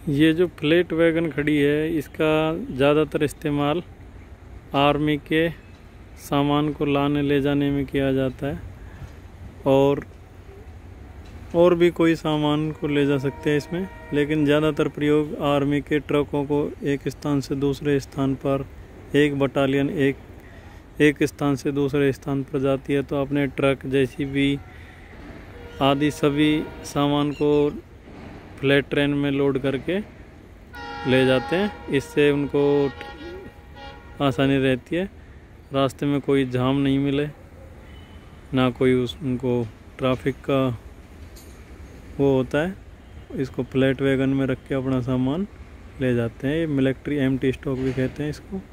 ये जो flat wagon खड़ी है इसका ज़्यादातर इस्तेमाल आर्मी के सामान को लाने ले जाने में किया जाता है और भी कोई सामान को ले जा सकते हैं इसमें, लेकिन ज़्यादातर प्रयोग आर्मी के ट्रकों को एक स्थान से दूसरे स्थान पर, एक बटालियन एक स्थान से दूसरे स्थान पर जाती है तो अपने ट्रक जेसीबी आदि सभी सामान को फ्लैट ट्रेन में लोड करके ले जाते हैं। इससे उनको आसानी रहती है, रास्ते में कोई जाम नहीं मिले, ना कोई उनको ट्रैफिक का वो होता है। इसको फ्लैट वैगन में रख के अपना सामान ले जाते हैं। ये मिलिट्री एम्प्टी स्टॉक भी कहते हैं इसको।